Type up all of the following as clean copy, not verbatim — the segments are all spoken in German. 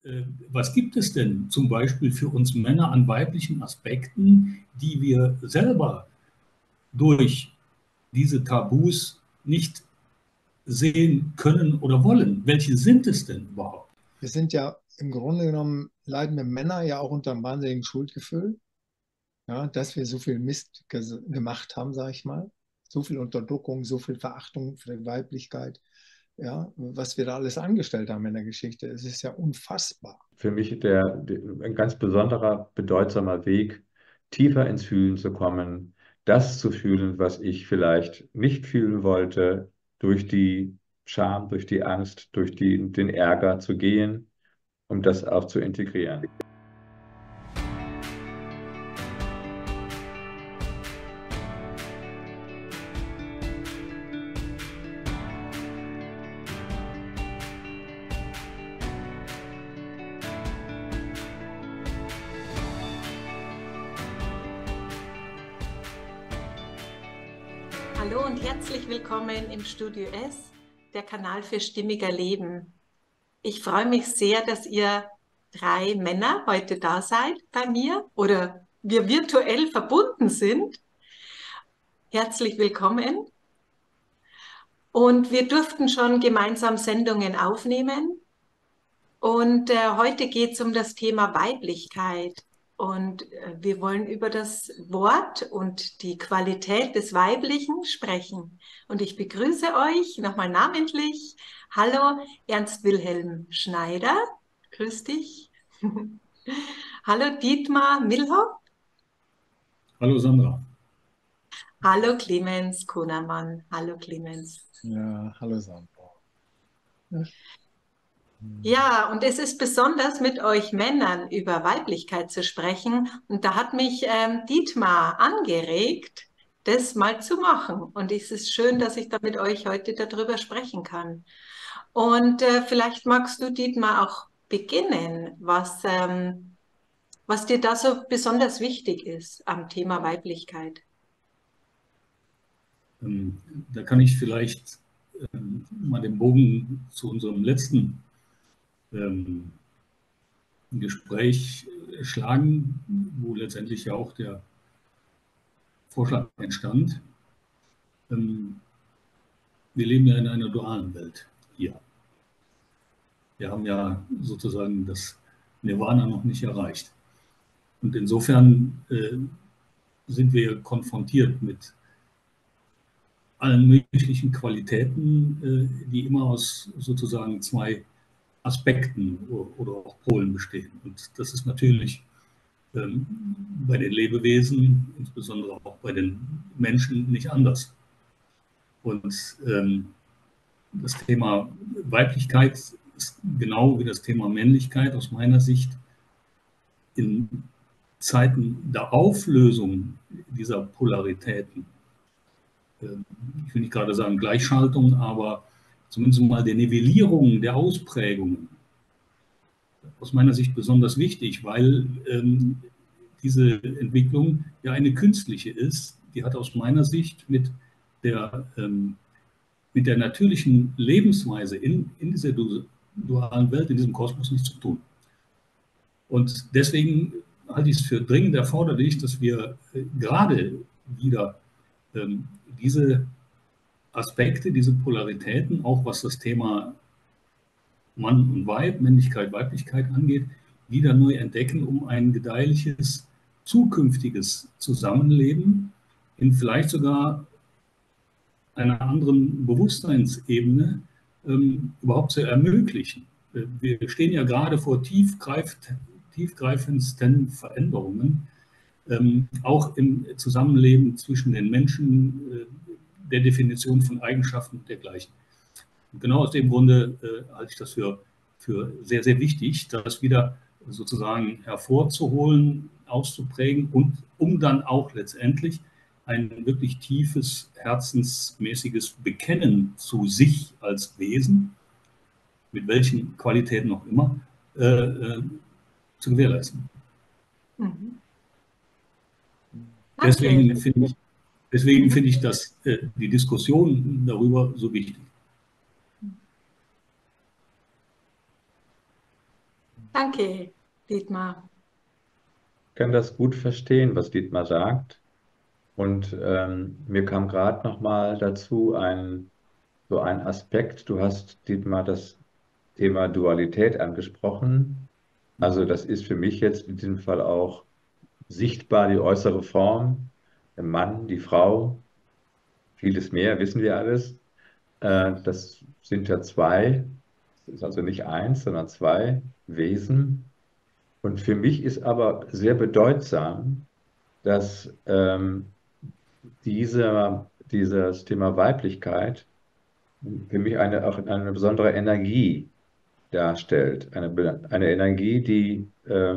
was gibt es denn zum Beispiel für uns Männer an weiblichen Aspekten, die wir selber durch diese Tabus nicht sehen können oder wollen? Welche sind es denn überhaupt? Wir sind ja im Grunde genommen, leiden wir Männer ja auch unter einem wahnsinnigen Schuldgefühl, ja, dass wir so viel Mist gemacht haben, sage ich mal. So viel Unterdrückung, so viel Verachtung für die Weiblichkeit, ja, was wir da alles angestellt haben in der Geschichte. Es ist ja unfassbar. Für mich ein ganz besonderer, bedeutsamer Weg, tiefer ins Fühlen zu kommen, das zu fühlen, was ich vielleicht nicht fühlen wollte, durch die Scham, durch die Angst, durch den Ärger zu gehen, um das auch zu integrieren. Hallo und herzlich willkommen im Studio S, der Kanal für stimmiger Leben. Ich freue mich sehr, dass ihr 3 Männer heute da seid bei mir oder wir virtuell verbunden sind. Herzlich willkommen. Und wir durften schon gemeinsam Sendungen aufnehmen. Und heute geht es um das Thema Weiblichkeit. Und wir wollen über das Wort und die Qualität des Weiblichen sprechen. Und ich begrüße euch nochmal namentlich. Hallo, Ernst Wilhelm Schneider. Grüß dich. Hallo, Dietmar Milhoff. Hallo Sandra. Hallo, Clemens Kunermann. Hallo, Clemens. Ja, hallo Sandra. Ja, und es ist besonders mit euch Männern über Weiblichkeit zu sprechen. Und da hat mich Dietmar angeregt, das mal zu machen. Und es ist schön, dass ich da mit euch heute darüber sprechen kann. Und vielleicht magst du, Dietmar, auch beginnen, was dir da so besonders wichtig ist am Thema Weiblichkeit. Da kann ich vielleicht mal den Bogen zu unserem letzten Gespräch schlagen, wo letztendlich ja auch der Vorschlag entstand. Wir leben ja in einer dualen Welt hier. Wir haben ja sozusagen das Nirvana noch nicht erreicht. Und insofern sind wir konfrontiert mit allen möglichen Qualitäten, die immer aus sozusagen 2 Aspekten oder auch Polen bestehen. Und das ist natürlich bei den Lebewesen, insbesondere auch bei den Menschen, nicht anders. Und das Thema Weiblichkeit ist genau wie das Thema Männlichkeit aus meiner Sicht in Zeiten der Auflösung dieser Polaritäten, ich will nicht gerade sagen Gleichschaltung, aber zumindest mal der Nivellierung der Ausprägungen, aus meiner Sicht besonders wichtig, weil diese Entwicklung ja eine künstliche ist. Die hat aus meiner Sicht mit der natürlichen Lebensweise in dieser dualen Welt, in diesem Kosmos nichts zu tun. Und deswegen halte ich es für dringend erforderlich, dass wir gerade wieder diese Aspekte, diese Polaritäten, auch was das Thema Mann und Weib, Männlichkeit, Weiblichkeit angeht, wieder neu entdecken, um ein gedeihliches, zukünftiges Zusammenleben in vielleicht sogar einer anderen Bewusstseinsebene überhaupt zu ermöglichen. Wir stehen ja gerade vor tiefgreifendsten Veränderungen, auch im Zusammenleben zwischen den Menschen, der Definition von Eigenschaften und dergleichen. Und genau aus dem Grunde halte ich das für sehr, sehr wichtig, das wieder sozusagen hervorzuholen, auszuprägen und um dann auch letztendlich ein wirklich tiefes, herzensmäßiges Bekennen zu sich als Wesen, mit welchen Qualitäten auch immer, zu gewährleisten. Mhm. Deswegen finde ich dass die Diskussion darüber so wichtig. Danke, Dietmar. Ich kann das gut verstehen, was Dietmar sagt. Und mir kam gerade noch mal dazu so ein Aspekt. Du hast, Dietmar, das Thema Dualität angesprochen. Also das ist für mich jetzt in diesem Fall auch sichtbar die äußere Form, der Mann, die Frau, vieles mehr, wissen wir alles. Das sind ja zwei, das ist also nicht eins, sondern zwei Wesen. Und für mich ist aber sehr bedeutsam, dass dieses Thema Weiblichkeit für mich auch eine besondere Energie darstellt. Eine Energie, die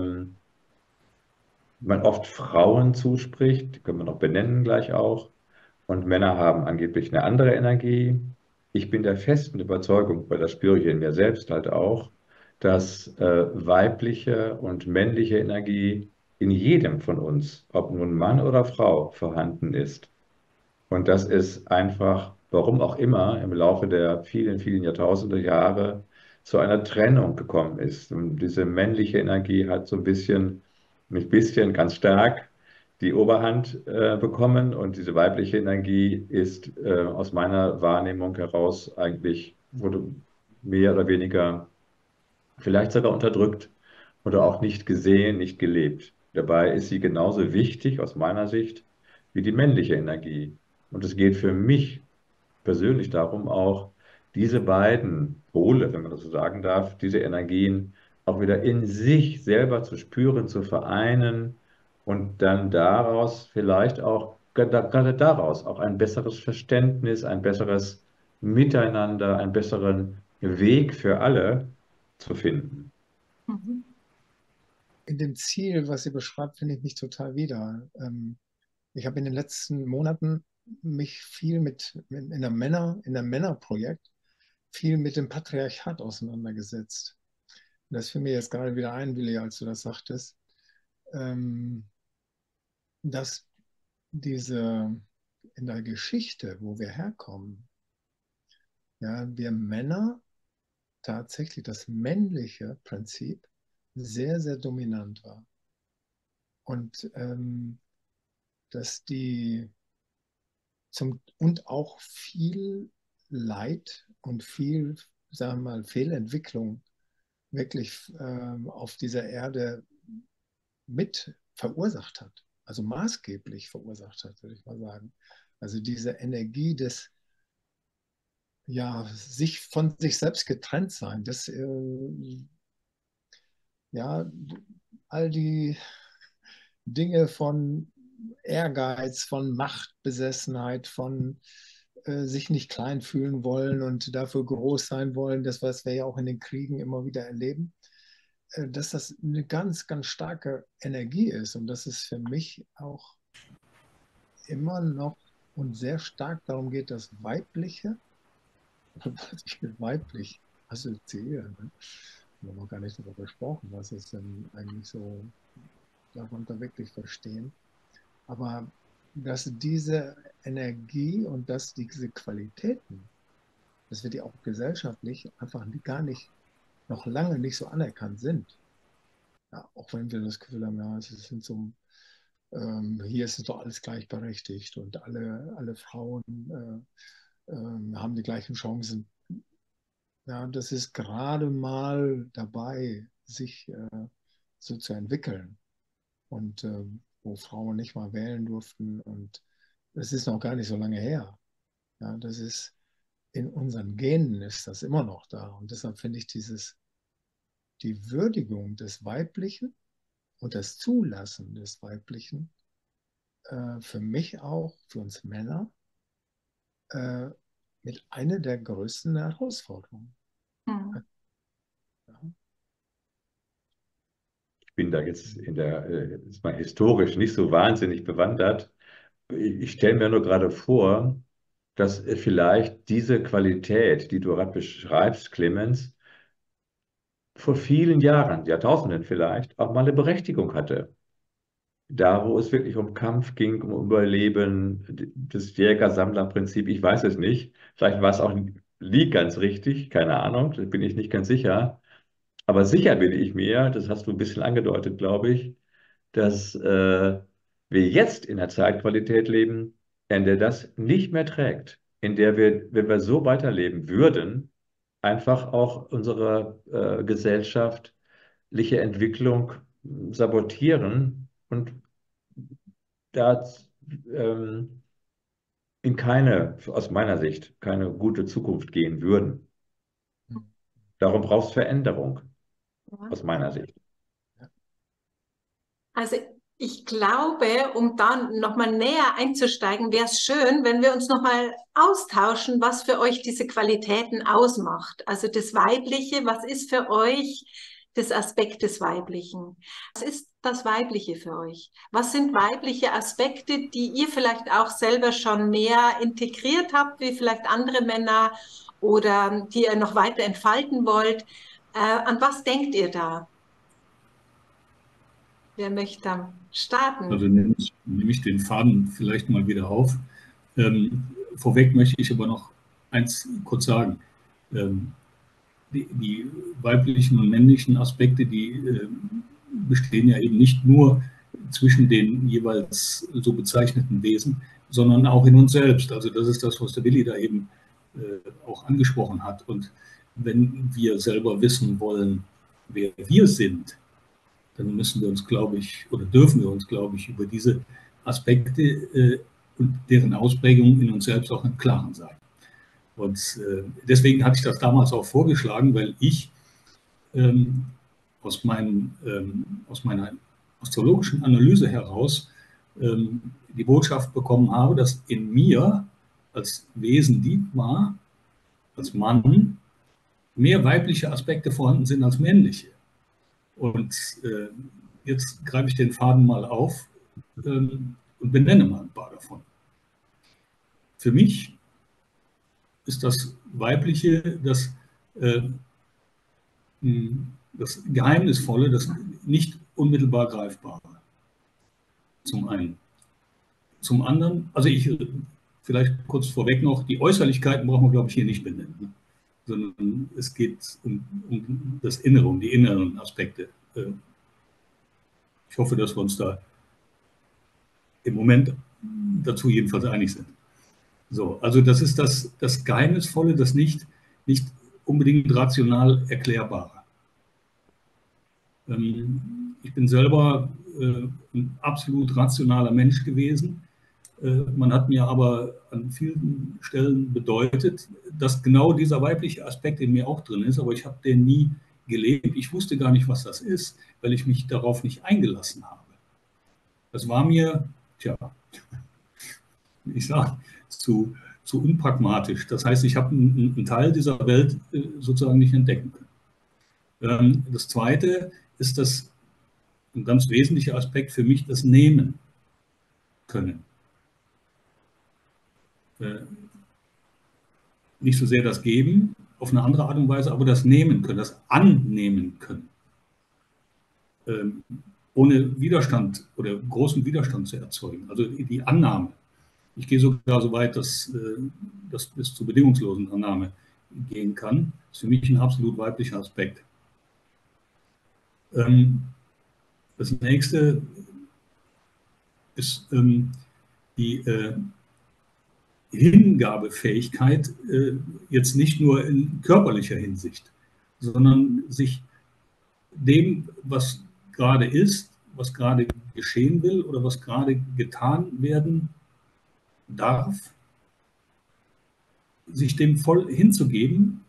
man oft Frauen zuspricht, die können wir noch benennen gleich auch. Und Männer haben angeblich eine andere Energie. Ich bin der festen Überzeugung, weil das spüre ich in mir selbst halt auch, dass weibliche und männliche Energie in jedem von uns, ob nun Mann oder Frau, vorhanden ist. Und dass es einfach, warum auch immer, im Laufe der vielen, vielen Jahrtausende Jahre zu einer Trennung gekommen ist. Und diese männliche Energie hat so ein bisschen, nicht ein bisschen, ganz stark die Oberhand bekommen. Und diese weibliche Energie ist aus meiner Wahrnehmung heraus eigentlich, wurde mehr oder weniger vielleicht sogar unterdrückt oder auch nicht gesehen, nicht gelebt. Dabei ist sie genauso wichtig aus meiner Sicht wie die männliche Energie. Und es geht für mich persönlich darum, auch diese beiden Pole, wenn man das so sagen darf, diese Energien auch wieder in sich selber zu spüren, zu vereinen und dann daraus vielleicht auch, gerade daraus auch ein besseres Verständnis, ein besseres Miteinander, einen besseren Weg für alle zu finden. Mhm. In dem Ziel, was ihr beschreibt, finde ich mich total wieder. Ich habe in den letzten Monaten mich viel in der Männerprojekt viel mit dem Patriarchat auseinandergesetzt. Und das fiel mir jetzt gerade wieder ein, Willi, als du das sagtest, dass diese in der Geschichte, wo wir herkommen, ja, wir Männer tatsächlich das männliche Prinzip sehr, sehr dominant war. Und dass und auch viel Leid und viel, sagen wir mal, Fehlentwicklung wirklich auf dieser Erde mit verursacht hat. Also maßgeblich verursacht hat, würde ich mal sagen. Also diese Energie des, ja, sich von sich selbst getrennt sein, ja, all die Dinge von Ehrgeiz, von Machtbesessenheit, von sich nicht klein fühlen wollen und dafür groß sein wollen, das, was wir ja auch in den Kriegen immer wieder erleben, dass das eine ganz, ganz starke Energie ist und dass es für mich auch immer noch und sehr stark darum geht, das Weibliche, was ich mit weiblich assoziiere, ne? Wir haben noch gar nicht darüber gesprochen, was ist denn eigentlich so, darf man da wirklich verstehen. Aber dass diese Energie und dass diese Qualitäten, dass wir die auch gesellschaftlich einfach gar nicht, noch lange nicht so anerkannt sind. Ja, auch wenn wir das Gefühl haben, ja, es sind so, hier ist es doch alles gleichberechtigt und alle Frauen haben die gleichen Chancen. Ja, das ist gerade mal dabei, sich so zu entwickeln. Und wo Frauen nicht mal wählen durften. Und das ist noch gar nicht so lange her. Ja, das ist in unseren Genen ist das immer noch da. Und deshalb finde ich die Würdigung des Weiblichen und das Zulassen des Weiblichen für mich auch, für uns Männer, äh, mit einer der größten Herausforderungen. Mhm. Ja. Ich bin da jetzt ist mal historisch nicht so wahnsinnig bewandert. Ich stelle mir nur gerade vor, dass vielleicht diese Qualität, die du gerade beschreibst, Clemens, vor vielen Jahren, Jahrtausenden vielleicht, auch mal eine Berechtigung hatte. Da, wo es wirklich um Kampf ging, um Überleben, das Jäger-Sammler-Prinzip, ich weiß es nicht. Vielleicht war es auch nie ganz richtig, keine Ahnung, da bin ich nicht ganz sicher. Aber sicher bin ich mir, das hast du ein bisschen angedeutet, glaube ich, dass wir jetzt in einer Zeitqualität leben, in der das nicht mehr trägt, in der wir, wenn wir so weiterleben würden, einfach auch unsere gesellschaftliche Entwicklung sabotieren und da ähm, in keine, aus meiner Sicht, keine gute Zukunft gehen würden. Darum braucht es Veränderung, aus meiner Sicht. Also ich glaube, um da nochmal näher einzusteigen, wäre es schön, wenn wir uns nochmal austauschen, was für euch diese Qualitäten ausmacht. Also das Weibliche, was ist für euch das Aspekt des Weiblichen? Was ist das Weibliche für euch? Was sind weibliche Aspekte, die ihr vielleicht auch selber schon mehr integriert habt, wie vielleicht andere Männer oder die ihr noch weiter entfalten wollt? An was denkt ihr da? Wer möchte starten? Also nehme ich den Faden vielleicht mal wieder auf. Vorweg möchte ich aber noch eins kurz sagen. Die weiblichen und männlichen Aspekte, die bestehen ja eben nicht nur zwischen den jeweils so bezeichneten Wesen, sondern auch in uns selbst. Also das ist das, was der Willi da eben auch angesprochen hat. Und wenn wir selber wissen wollen, wer wir sind, dann müssen wir uns, glaube ich, oder dürfen wir uns, glaube ich, über diese Aspekte und deren Ausprägung in uns selbst auch im Klaren sein. Und deswegen hatte ich das damals auch vorgeschlagen, weil ich aus meiner astrologischen Analyse heraus die Botschaft bekommen habe, dass in mir als Wesen Dietmar, als Mann, mehr weibliche Aspekte vorhanden sind als männliche. Und jetzt greife ich den Faden mal auf und benenne mal ein paar davon. Für mich ist das Weibliche das Geheimnisvolle, das nicht unmittelbar Greifbare. Zum einen. Zum anderen, also vielleicht kurz vorweg noch, die Äußerlichkeiten brauchen wir, glaube ich, hier nicht benennen, ne? Sondern es geht um das Innere, um die inneren Aspekte. Ich hoffe, dass wir uns da im Moment dazu jedenfalls einig sind. So, also das ist das Geheimnisvolle, das nicht unbedingt rational Erklärbare. Ich bin selber ein absolut rationaler Mensch gewesen. Man hat mir aber an vielen Stellen bedeutet, dass genau dieser weibliche Aspekt in mir auch drin ist, aber ich habe den nie gelebt. Ich wusste gar nicht, was das ist, weil ich mich darauf nicht eingelassen habe. Das war mir, ich sage, zu unpragmatisch. Das heißt, ich habe einen Teil dieser Welt sozusagen nicht entdecken können. Das Zweite ist ein ganz wesentlicher Aspekt für mich, das Nehmen können. Nicht so sehr das Geben auf eine andere Art und Weise, aber das Nehmen können, das Annehmen können. Ohne Widerstand oder großen Widerstand zu erzeugen. Also die Annahme. Ich gehe sogar so weit, dass bis zur bedingungslosen Annahme gehen kann. Das ist für mich ein absolut weiblicher Aspekt. Das nächste ist die Hingabefähigkeit, jetzt nicht nur in körperlicher Hinsicht, sondern sich dem, was gerade ist, was gerade geschehen will oder was gerade getan werden darf, sich dem voll hinzugeben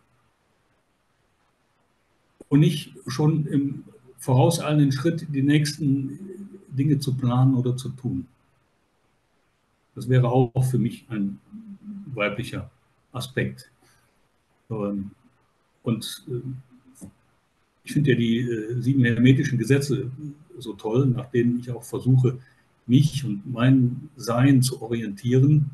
und nicht schon im vorauseilenden Schritt die nächsten Dinge zu planen oder zu tun. Das wäre auch für mich ein weiblicher Aspekt. Und ich finde ja die 7 hermetischen Gesetze so toll, nach denen ich auch versuche, mich und mein Sein zu orientieren.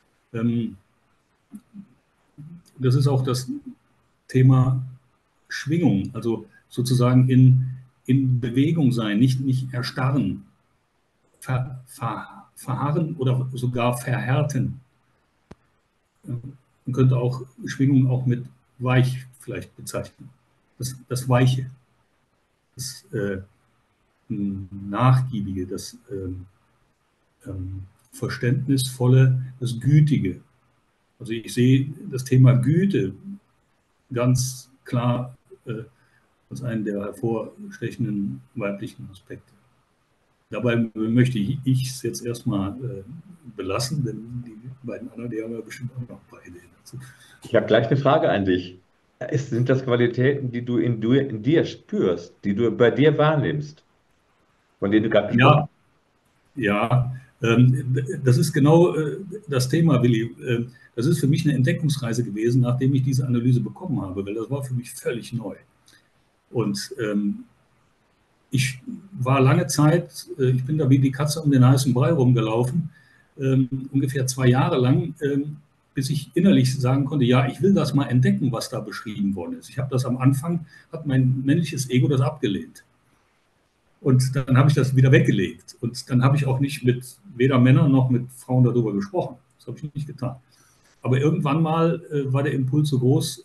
Das ist auch das Thema Schwingung, also sozusagen in Bewegung sein, nicht erstarren, verharren oder sogar verhärten. Man könnte auch Schwingung auch mit weich vielleicht bezeichnen. Das Weiche, Nachgiebige, das Verständnisvolle, das Gütige. Also ich sehe das Thema Güte ganz klar als einen der hervorstechenden weiblichen Aspekte. Dabei möchte ich es jetzt erstmal belassen, denn die beiden anderen, die haben ja bestimmt auch noch ein paar Ideen dazu. Ich habe gleich eine Frage an dich. Sind das Qualitäten, die du in dir spürst, die du bei dir wahrnimmst, von denen du gerade gesprochen Ja, ja, das ist genau das Thema, Willi. Das ist für mich eine Entdeckungsreise gewesen, nachdem ich diese Analyse bekommen habe, weil das war für mich völlig neu. Und ich war lange Zeit, ich bin da wie die Katze um den heißen Brei rumgelaufen, ungefähr 2 Jahre lang, bis ich innerlich sagen konnte, ja, ich will das mal entdecken, was da beschrieben worden ist. Ich habe das am Anfang, hat mein männliches Ego das abgelehnt. Und dann habe ich das wieder weggelegt. Und dann habe ich auch nicht mit weder Männern noch mit Frauen darüber gesprochen. Das habe ich nicht getan. Aber irgendwann mal war der Impuls so groß,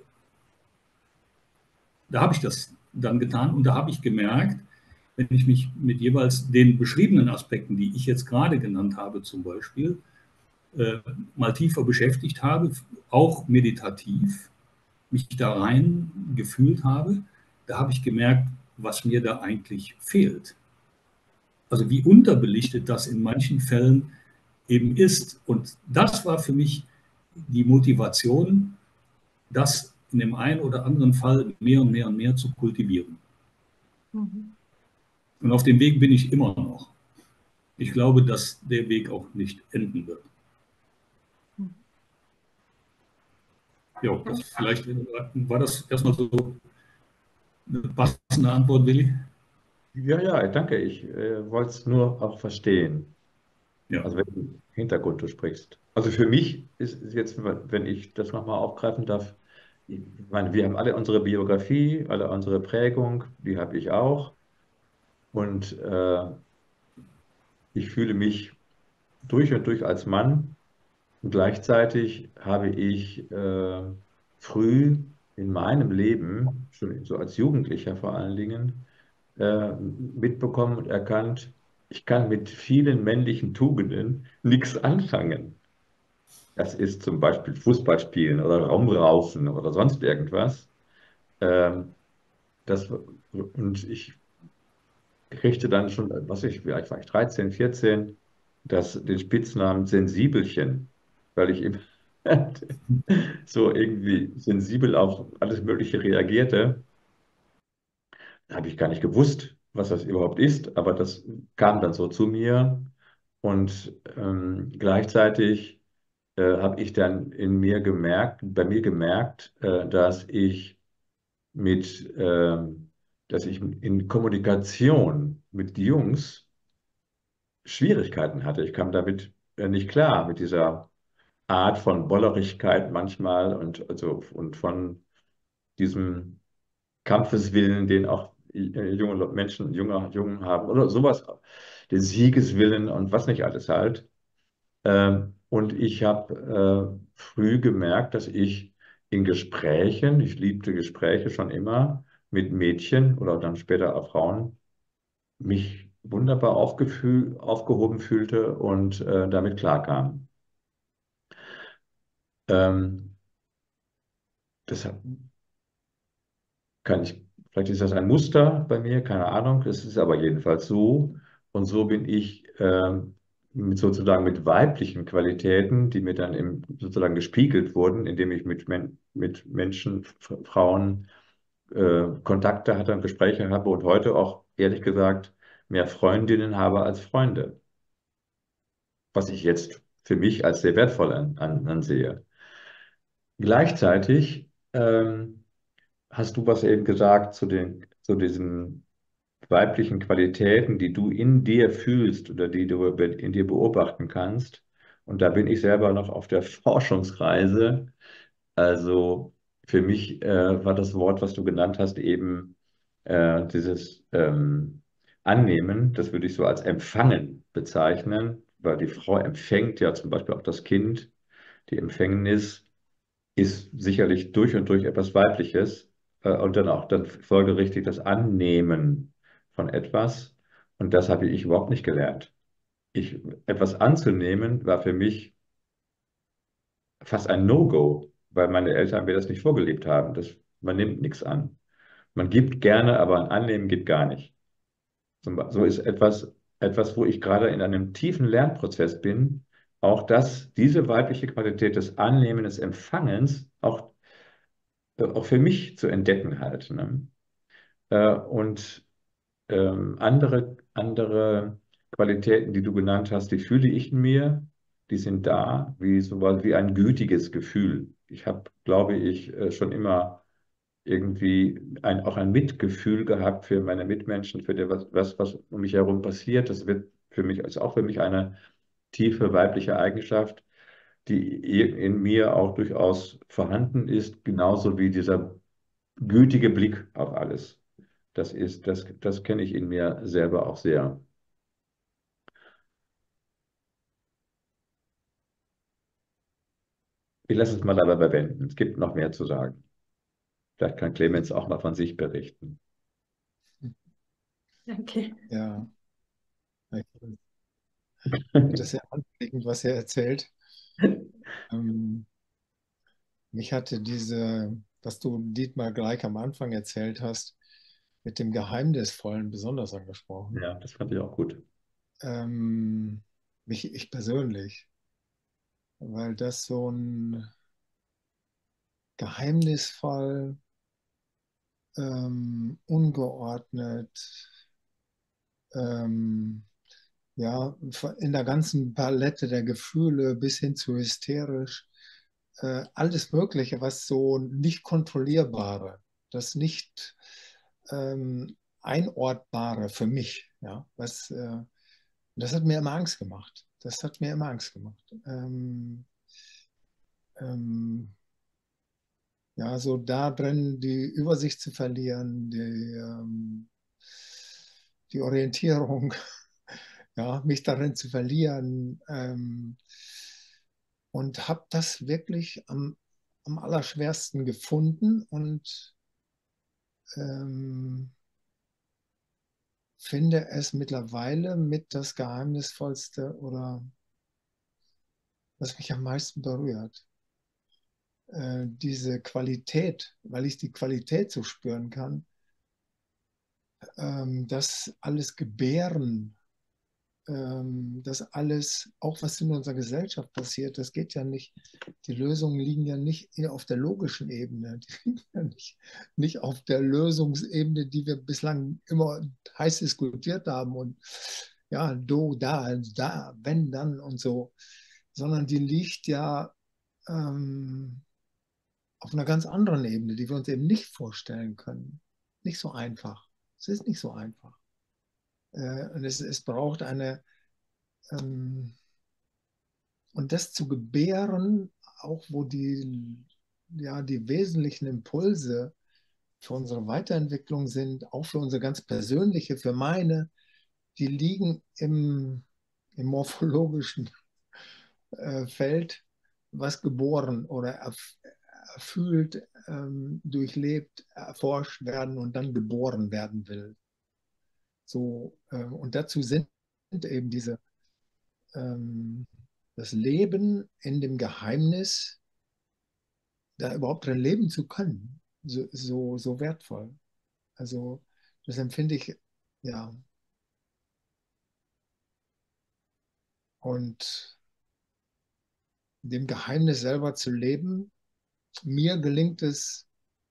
da habe ich das dann getan und da habe ich gemerkt, wenn ich mich mit jeweils den beschriebenen Aspekten, die ich jetzt gerade genannt habe, zum Beispiel, mal tiefer beschäftigt habe, auch meditativ, mich da rein gefühlt habe, da habe ich gemerkt, was mir da eigentlich fehlt. Also wie unterbelichtet das in manchen Fällen eben ist. Und das war für mich die Motivation, das in dem einen oder anderen Fall mehr und mehr und mehr zu kultivieren. Mhm. Und auf dem Weg bin ich immer noch. Ich glaube, dass der Weg auch nicht enden wird. Ja, das vielleicht war das erstmal so eine passende Antwort, Willi? Ja, ja, danke. Ich wollte es nur auch verstehen. Ja. Also welchen Hintergrund du sprichst. Also für mich ist jetzt, wenn ich das nochmal aufgreifen darf, ich meine, wir haben alle unsere Biografie, alle unsere Prägung, die habe ich auch. Und ich fühle mich durch und durch als Mann. Und gleichzeitig habe ich früh in meinem Leben, schon so als Jugendlicher vor allen Dingen, mitbekommen und erkannt, ich kann mit vielen männlichen Tugenden nichts anfangen. Das ist zum Beispiel Fußball spielen oder Raumraufen oder sonst irgendwas. Ähm, und ich kriegte dann schon, wie alt war ich, 13, 14, den Spitznamen Sensibelchen, weil ich eben so irgendwie sensibel auf alles Mögliche reagierte. Da habe ich gar nicht gewusst, was das überhaupt ist, aber das kam dann so zu mir. Und gleichzeitig habe ich dann bei mir gemerkt, mit, ähm, dass ich in Kommunikation mit Jungs Schwierigkeiten hatte. Ich kam damit nicht klar, mit dieser Art von Bollerigkeit manchmal und von diesem Kampfeswillen, den auch junge Menschen, Jungen haben oder sowas, den Siegeswillen und was nicht alles halt. Und ich habe früh gemerkt, dass ich in Gesprächen, ich liebte Gespräche schon immer mit Mädchen oder dann später auch Frauen, mich wunderbar aufgehoben fühlte und damit klarkam. Ähm, Deshalb vielleicht ist das ein Muster bei mir, keine Ahnung, es ist aber jedenfalls so. Und so bin ich sozusagen mit weiblichen Qualitäten, die mir dann sozusagen gespiegelt wurden, indem ich mit Menschen, Frauen Kontakte hatte und Gespräche habe und heute auch, ehrlich gesagt, mehr Freundinnen habe als Freunde, was ich jetzt für mich als sehr wertvoll ansehe. Gleichzeitig hast du was eben gesagt zu diesen weiblichen Qualitäten, die du in dir fühlst oder die du in dir beobachten kannst. Und da bin ich selber noch auf der Forschungsreise. Also für mich war das Wort, was du genannt hast, eben dieses Annehmen, das würde ich so als Empfangen bezeichnen, weil die Frau empfängt ja zum Beispiel auch das Kind. Die Empfängnis ist sicherlich durch und durch etwas Weibliches. und dann auch dann folgerichtig das Annehmen von etwas. Und das habe ich überhaupt nicht gelernt. Etwas anzunehmen war für mich fast ein No-Go, weil meine Eltern mir das nicht vorgelebt haben. Man nimmt nichts an. Man gibt gerne, aber ein Annehmen geht gar nicht. So ist etwas, wo ich gerade in einem tiefen Lernprozess bin, auch diese weibliche Qualität des Annehmens, des Empfangens auch für mich zu entdecken halt. Ne? Und andere Qualitäten, die du genannt hast, die fühle ich in mir, die sind da, wie sowas wie ein gütiges Gefühl. Ich habe, glaube ich, schon immer irgendwie auch ein Mitgefühl gehabt für meine Mitmenschen, für was um mich herum passiert. Ist auch für mich eine tiefe weibliche Eigenschaft, die in mir auch durchaus vorhanden ist, genauso wie dieser gütige Blick auf alles. Das kenne ich in mir selber auch sehr. Ich lasse es mal dabei bewenden. Es gibt noch mehr zu sagen. Vielleicht kann Clemens auch mal von sich berichten. Danke. Ja, ich finde das sehr anregend, was er erzählt. Ähm, Mich hatte was du Dietmar gleich am Anfang erzählt hast, mit dem Geheimnisvollen besonders angesprochen. Ja, das fand ich auch gut. Ähm, ich persönlich, weil das so ein geheimnisvoll, ungeordnet, ähm, ja, in der ganzen Palette der Gefühle bis hin zu hysterisch, alles Mögliche, was so nicht kontrollierbare, das nicht Einordbare für mich, ja, das hat mir immer Angst gemacht. Das hat mir immer Angst gemacht. Ähm, ja, so da drin die Übersicht zu verlieren, die Orientierung, ja, mich darin zu verlieren. Und habe das wirklich am allerschwersten gefunden und ähm, finde es mittlerweile mit das Geheimnisvollste oder was mich am meisten berührt. Diese Qualität, weil ich die Qualität so spüren kann, dass alles Gebären, das alles, auch was in unserer Gesellschaft passiert, das geht ja nicht, die Lösungen liegen ja nicht auf der logischen Ebene, die liegen ja nicht auf der Lösungsebene, die wir bislang immer heiß diskutiert haben und ja, da, wenn, dann und so, sondern die liegt ja auf einer ganz anderen Ebene, die wir uns eben nicht vorstellen können. Nicht so einfach. Es ist nicht so einfach. Und es braucht ähm, und das zu gebären, auch wo ja, die wesentlichen Impulse für unsere Weiterentwicklung sind, auch für unsere ganz persönliche, für meine, die liegen im morphologischen Feld, was geboren oder erfüllt, durchlebt, erforscht werden und dann geboren werden will. So, und dazu sind eben ähm, das Leben in dem Geheimnis, da überhaupt drin leben zu können, so wertvoll. Also das empfinde ich, ja. Und dem Geheimnis selber zu leben, mir gelingt es,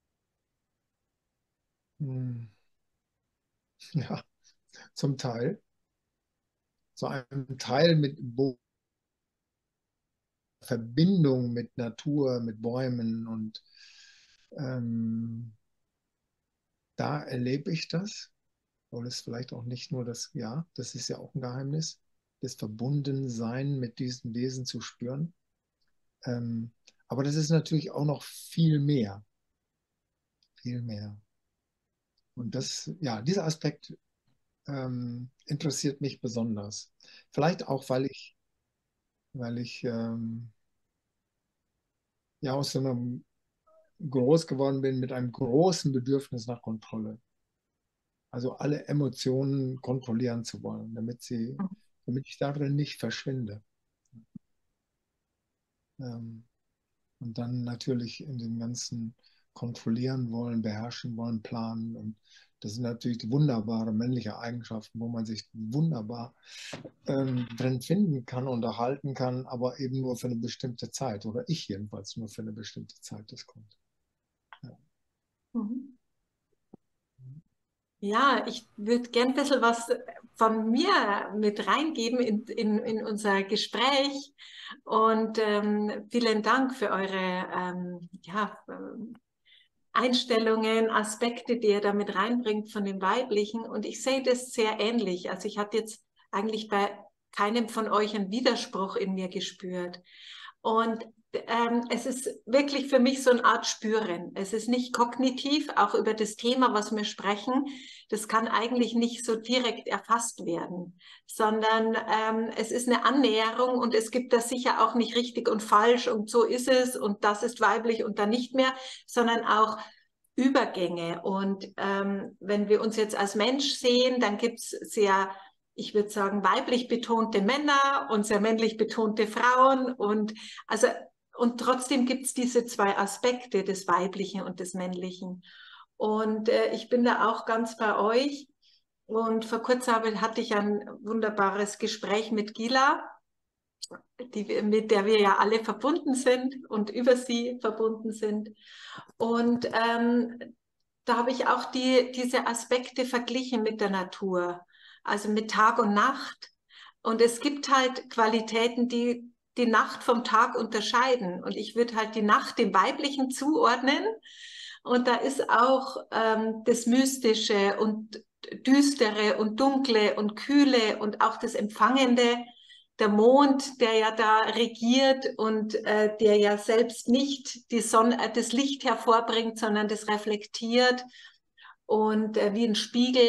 mh, ja, zum Teil, zu einem Teil mit Verbindung mit Natur, mit Bäumen und ähm, da erlebe ich das. Und es ist vielleicht auch nicht nur das, ja, das ist ja auch ein Geheimnis, das Verbundensein mit diesen Wesen zu spüren. Ähm, aber das ist natürlich auch noch viel mehr, viel mehr. Und ja, dieser Aspekt interessiert mich besonders. Vielleicht auch, weil ich ja aus so einem groß geworden bin mit einem großen Bedürfnis nach Kontrolle. Also alle Emotionen kontrollieren zu wollen, damit ich darin nicht verschwinde. Und dann natürlich in den ganzen kontrollieren wollen, beherrschen wollen, planen. Und das sind natürlich wunderbare männliche Eigenschaften, wo man sich wunderbar drin finden kann, unterhalten kann, aber eben nur für eine bestimmte Zeit. Oder ich jedenfalls nur für eine bestimmte Zeit, das kommt. Ja. Mhm. Ja, ich würde gern ein bisschen was von mir mit reingeben in unser Gespräch. Und vielen Dank für eure Einstellungen, Aspekte, die ihr da mit reinbringt von dem Weiblichen. Und ich sehe das sehr ähnlich. Also ich hatte jetzt eigentlich bei keinem von euch einen Widerspruch in mir gespürt. Und es ist wirklich für mich so eine Art Spüren. Es ist nicht kognitiv, auch über das Thema, was wir sprechen. Das kann eigentlich nicht so direkt erfasst werden, sondern es ist eine Annäherung und es gibt da sicher auch nicht richtig und falsch und so ist es und das ist weiblich und dann nicht mehr, sondern auch Übergänge. Und wenn wir uns jetzt als Mensch sehen, dann gibt es sehr, ich würde sagen, weiblich betonte Männer und sehr männlich betonte Frauen und trotzdem gibt es diese zwei Aspekte des Weiblichen und des Männlichen. Und ich bin da auch ganz bei euch. Und vor kurzem hatte ich ein wunderbares Gespräch mit Gila, mit der wir ja alle verbunden sind und über sie verbunden sind. Und da habe ich auch diese Aspekte verglichen mit der Natur, also mit Tag und Nacht. Und es gibt halt Qualitäten, die die Nacht vom Tag unterscheiden. Und ich würde halt die Nacht dem Weiblichen zuordnen. Und da ist auch das Mystische und Düstere und Dunkle und Kühle und auch das Empfangende, der Mond, der ja da regiert und der ja selbst nicht die Sonne, das Licht hervorbringt, sondern das reflektiert und wie ein Spiegel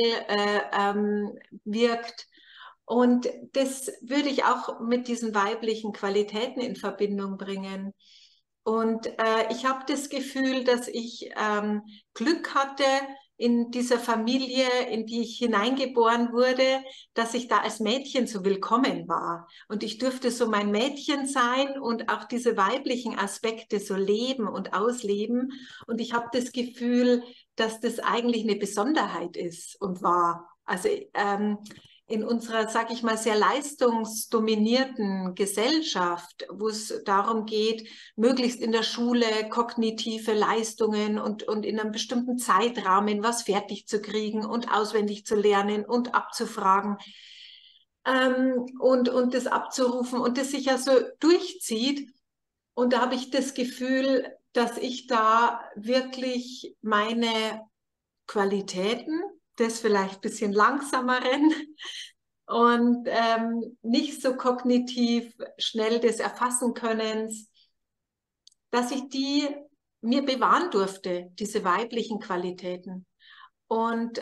wirkt. Und das würde ich auch mit diesen weiblichen Qualitäten in Verbindung bringen. Und ich habe das Gefühl, dass ich Glück hatte in dieser Familie, in die ich hineingeboren wurde, dass ich da als Mädchen so willkommen war. Und ich durfte so mein Mädchen sein und auch diese weiblichen Aspekte so leben und ausleben. Und ich habe das Gefühl, dass das eigentlich eine Besonderheit ist und war. Also in unserer, sag ich mal, sehr leistungsdominierten Gesellschaft, wo es darum geht, möglichst in der Schule kognitive Leistungen und in einem bestimmten Zeitrahmen was fertig zu kriegen und auswendig zu lernen und abzufragen und das abzurufen und das sich ja so durchzieht. Und da habe ich das Gefühl, dass ich da wirklich meine Qualitäten des vielleicht ein bisschen langsameren und nicht so kognitiv schnell des Erfassenkönnens, dass ich die mir bewahren durfte, diese weiblichen Qualitäten. Und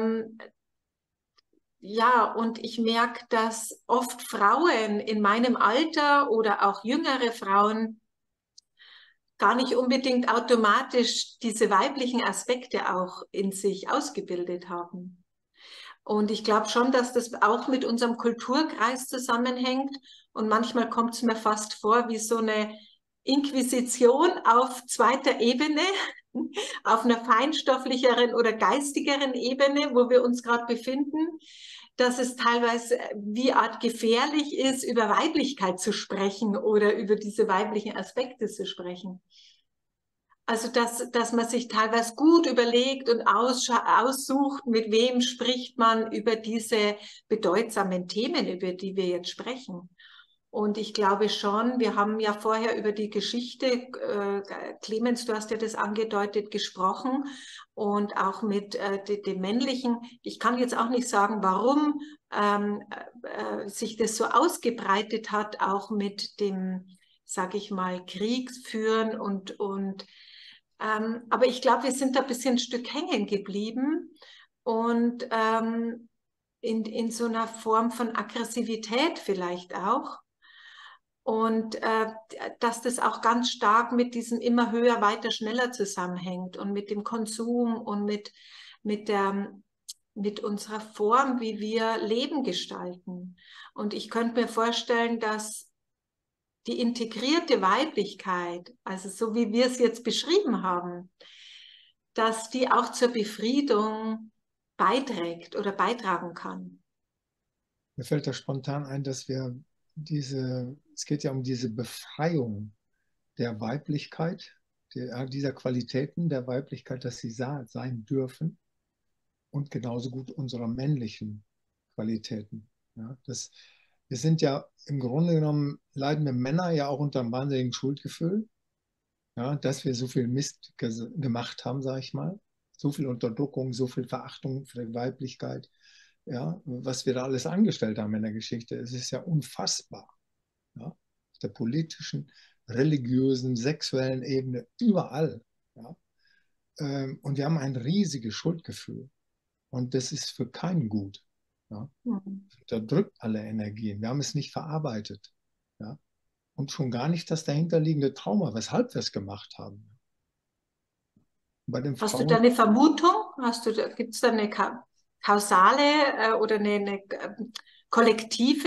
und ich merke, dass oft Frauen in meinem Alter oder auch jüngere Frauen gar nicht unbedingt automatisch diese weiblichen Aspekte auch in sich ausgebildet haben. Und ich glaube schon, dass das auch mit unserem Kulturkreis zusammenhängt. Und manchmal kommt es mir fast vor wie so eine Inquisition auf zweiter Ebene, auf einer feinstofflicheren oder geistigeren Ebene, wo wir uns gerade befinden, dass es teilweise wie Art gefährlich ist, über Weiblichkeit zu sprechen oder über diese weiblichen Aspekte zu sprechen. Also, dass man sich teilweise gut überlegt und aussucht, mit wem spricht man über diese bedeutsamen Themen, über die wir jetzt sprechen. Und ich glaube schon, wir haben ja vorher über die Geschichte, Clemens, du hast ja das angedeutet, gesprochen und auch mit dem Männlichen. Ich kann jetzt auch nicht sagen, warum sich das so ausgebreitet hat, auch mit dem, sage ich mal, Kriegsführen aber ich glaube, wir sind da ein bisschen ein Stück hängen geblieben und in so einer Form von Aggressivität vielleicht auch. Und dass das auch ganz stark mit diesem immer höher, weiter, schneller zusammenhängt und mit dem Konsum und mit mit unserer Form, wie wir Leben gestalten. Und ich könnte mir vorstellen, dass die integrierte Weiblichkeit, also so wie wir es jetzt beschrieben haben, dass die auch zur Befriedung beiträgt oder beitragen kann. Mir fällt da spontan ein, dass wir es geht ja um diese Befreiung der Weiblichkeit, dieser Qualitäten der Weiblichkeit, dass sie sein dürfen und genauso gut unserer männlichen Qualitäten. Ja, wir sind ja im Grunde genommen, leiden wir Männer ja auch unter einem wahnsinnigen Schuldgefühl, ja, dass wir so viel Mist gemacht haben, sage ich mal. So viel Unterdrückung, so viel Verachtung für die Weiblichkeit. Ja, was wir da alles angestellt haben in der Geschichte, es ist ja unfassbar. Ja, auf der politischen, religiösen, sexuellen Ebene, überall. Ja. Und wir haben ein riesiges Schuldgefühl. Und das ist für keinen gut. Ja. Unterdrückt alle Energien. Wir haben es nicht verarbeitet. Ja. Und schon gar nicht das dahinterliegende Trauma, weshalb wir es gemacht haben. Bei den Hast du Frauen, da eine Vermutung? Gibt es da eine kausale oder eine kollektive,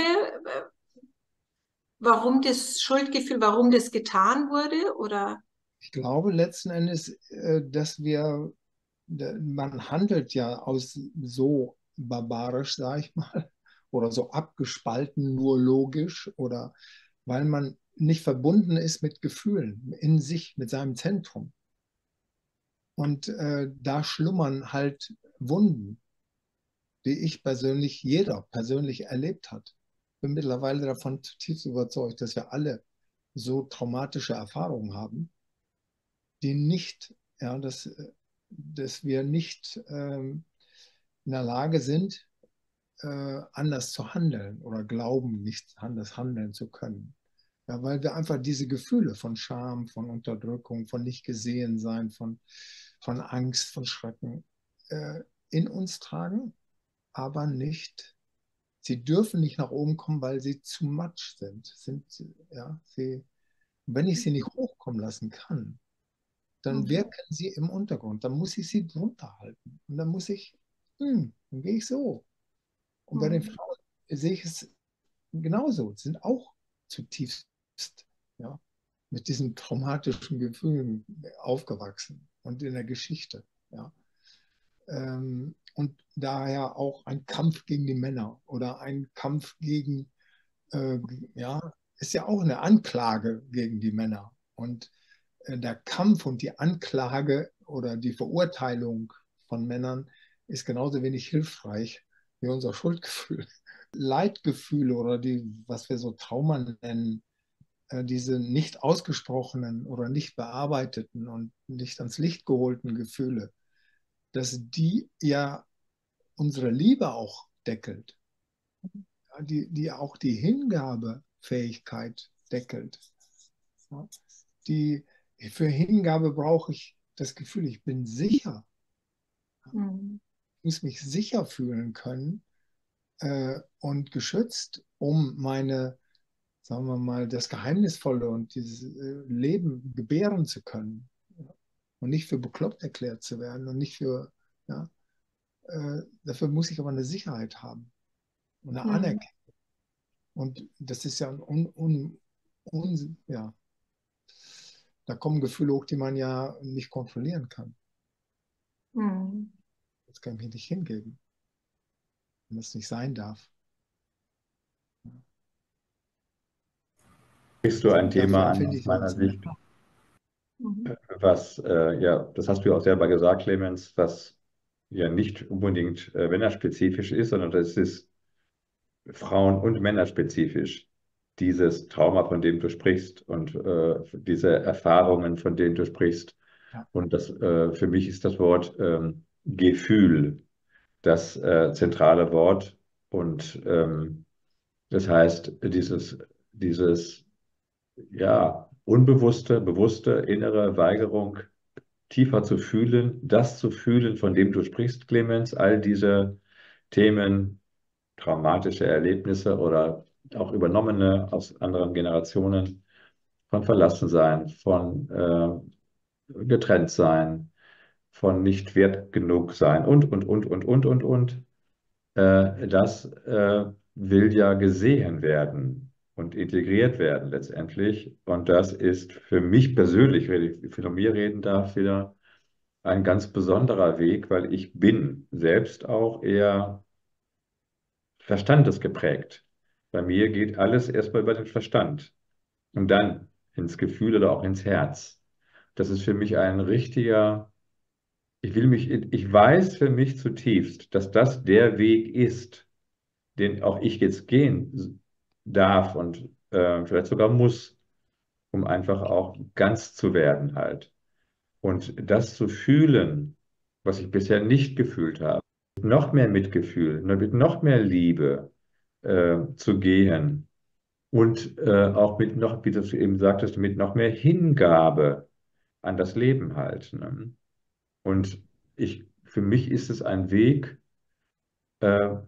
warum das Schuldgefühl, warum das getan wurde? Oder? ich glaube letzten Endes, dass man handelt ja aus so barbarisch, sage ich mal, oder so abgespalten, nur logisch, oder weil man nicht verbunden ist mit Gefühlen in sich, mit seinem Zentrum. Und da schlummern halt Wunden, die jeder persönlich erlebt hat. Ich bin mittlerweile davon zutiefst überzeugt, dass wir alle so traumatische Erfahrungen haben, die nicht, ja, dass wir nicht in der Lage sind, anders zu handeln oder glauben, nicht anders handeln zu können. Ja, weil wir einfach diese Gefühle von Scham, von Unterdrückung, von nicht gesehen sein, von Angst, von Schrecken in uns tragen, aber nicht, sie dürfen nicht nach oben kommen, weil sie zu much ja, wenn ich sie nicht hochkommen lassen kann, dann wirken sie im Untergrund. Dann muss ich sie drunter halten. Und dann gehe ich so. Und bei den Frauen sehe ich es genauso. Sie sind auch zutiefst, ja, mit diesen traumatischen Gefühlen aufgewachsen und in der Geschichte. Ja. Und daher auch ein Kampf gegen die Männer oder ein Kampf ja, ist ja auch eine Anklage gegen die Männer. Und der Kampf und die Anklage oder die Verurteilung von Männern ist genauso wenig hilfreich wie unser Schuldgefühl. Leidgefühle oder was wir so Trauma nennen, diese nicht ausgesprochenen oder nicht bearbeiteten und nicht ans Licht geholten Gefühle, dass die ja unsere Liebe auch deckelt, ja, die auch die Hingabefähigkeit deckelt. Ja, für Hingabe brauche ich das Gefühl, ich bin sicher. Ich muss mich sicher fühlen können und geschützt, um sagen wir mal, das Geheimnisvolle und dieses Leben gebären zu können. Ja. Und nicht für bekloppt erklärt zu werden und nicht für, ja, dafür muss ich aber eine Sicherheit haben und eine Anerkennung. Und das ist ja ja, da kommen Gefühle hoch, die man ja nicht kontrollieren kann. Das kann ich mir nicht hingeben, wenn das nicht sein darf. Sprichst du ein Thema Insofern an, finde aus ich meiner uns. Sicht, was, ja, das hast du ja auch selber gesagt, Clemens, was ja nicht unbedingt männerspezifisch ist, sondern das ist Frauen- und männerspezifisch. Dieses Trauma, von dem du sprichst und diese Erfahrungen, von denen du sprichst. Ja. Und für mich ist das Wort Gefühl das zentrale Wort. Und das heißt, dieses ja, unbewusste, bewusste innere Weigerung, tiefer zu fühlen, das zu fühlen, von dem du sprichst, Clemens, all diese Themen, traumatische Erlebnisse oder auch übernommene aus anderen Generationen, von Verlassensein, von getrennt sein, von nicht wert genug sein und. Das will ja gesehen werden und integriert werden letztendlich. Und das ist für mich persönlich, wenn ich von mir reden darf, wieder ein ganz besonderer Weg, weil ich bin selbst auch eher verstandesgeprägt. Bei mir geht alles erstmal über den Verstand und dann ins Gefühl oder auch ins Herz. Das ist für mich ein richtiger, ich weiß für mich zutiefst, dass das der Weg ist, den auch ich jetzt gehen darf und vielleicht sogar muss, um einfach auch ganz zu werden halt. Und das zu fühlen, was ich bisher nicht gefühlt habe, mit noch mehr Mitgefühl, mit noch mehr Liebe zu gehen und auch mit noch, wie du eben sagtest, mit noch mehr Hingabe an das Leben halt. Ne? Und für mich ist es ein Weg, äh,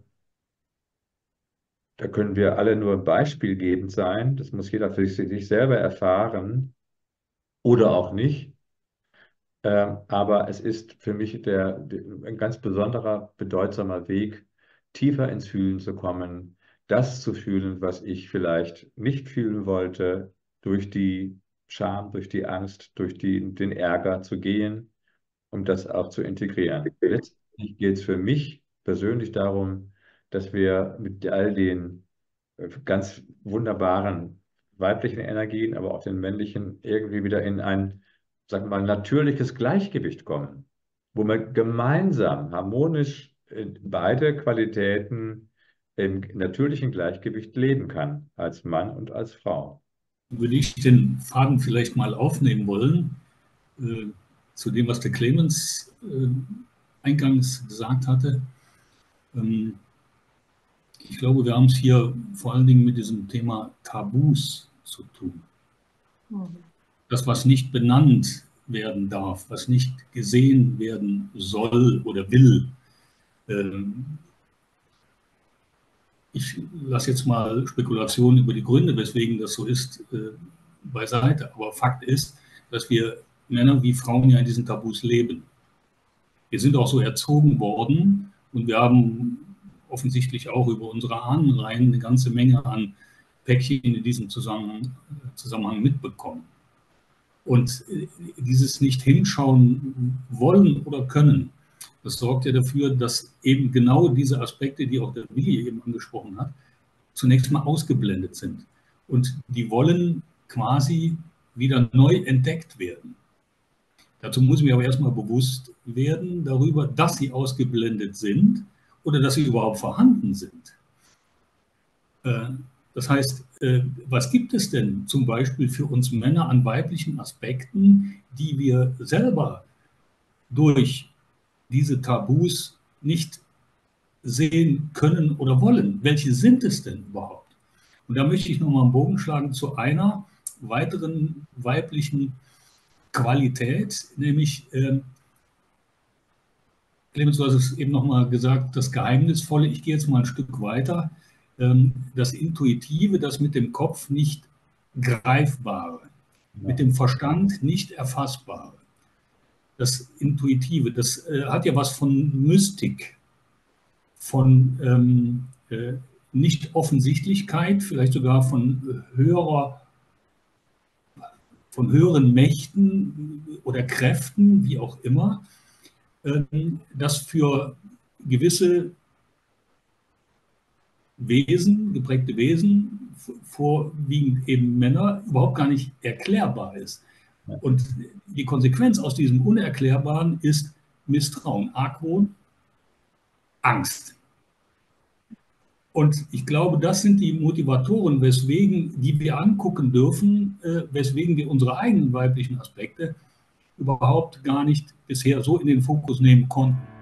da können wir alle nur beispielgebend sein. Das muss jeder für sich selber erfahren oder auch nicht. Aber es ist für mich ein ganz besonderer, bedeutsamer Weg, tiefer ins Fühlen zu kommen, das zu fühlen, was ich vielleicht nicht fühlen wollte, durch die Scham, durch die Angst, durch den Ärger zu gehen, um das auch zu integrieren. Letztlich geht es für mich persönlich darum, dass wir mit all den ganz wunderbaren weiblichen Energien, aber auch den männlichen irgendwie wieder in ein, sagen wir mal, natürliches Gleichgewicht kommen, wo man gemeinsam harmonisch beide Qualitäten im natürlichen Gleichgewicht leben kann, als Mann und als Frau. Würde ich den Faden vielleicht mal aufnehmen wollen, zu dem, was der Clemens eingangs gesagt hatte. Ich glaube, wir haben es hier vor allen Dingen mit diesem Thema Tabus zu tun. Das, was nicht benannt werden darf, was nicht gesehen werden soll oder will. Ich lasse jetzt mal Spekulationen über die Gründe, weswegen das so ist, beiseite. Aber Fakt ist, dass wir Männer wie Frauen ja in diesen Tabus leben. Wir sind auch so erzogen worden und wir haben offensichtlich auch über unsere Ahnenreihen eine ganze Menge an Päckchen in diesem Zusammenhang mitbekommen. Und dieses nicht hinschauen wollen oder können, das sorgt ja dafür, dass eben genau diese Aspekte, die auch der Willi eben angesprochen hat, zunächst mal ausgeblendet sind. Und die wollen quasi wieder neu entdeckt werden. Dazu muss mir aber erstmal bewusst werden darüber, dass sie ausgeblendet sind oder dass sie überhaupt vorhanden sind. Das heißt, was gibt es denn zum Beispiel für uns Männer an weiblichen Aspekten, die wir selber durch diese Tabus nicht sehen können oder wollen? Welche sind es denn überhaupt? Und da möchte ich nochmal einen Bogen schlagen zu einer weiteren weiblichen Qualität, nämlich, Clemens, du hast es eben nochmal gesagt, das Geheimnisvolle. Ich gehe jetzt mal ein Stück weiter. Das Intuitive, das mit dem Kopf nicht Greifbare, mit dem Verstand nicht Erfassbare. Das Intuitive, das hat ja was von Mystik, von Nicht-Offensichtlichkeit, vielleicht sogar von höheren Mächten oder Kräften, wie auch immer, das für gewisse Wesen, geprägte Wesen, vorwiegend eben Männer, überhaupt gar nicht erklärbar ist. Und die Konsequenz aus diesem Unerklärbaren ist Misstrauen, Argwohn, Angst. Und ich glaube, das sind die Motivatoren, die wir angucken dürfen, weswegen wir unsere eigenen weiblichen Aspekte überhaupt gar nicht bisher so in den Fokus nehmen konnten.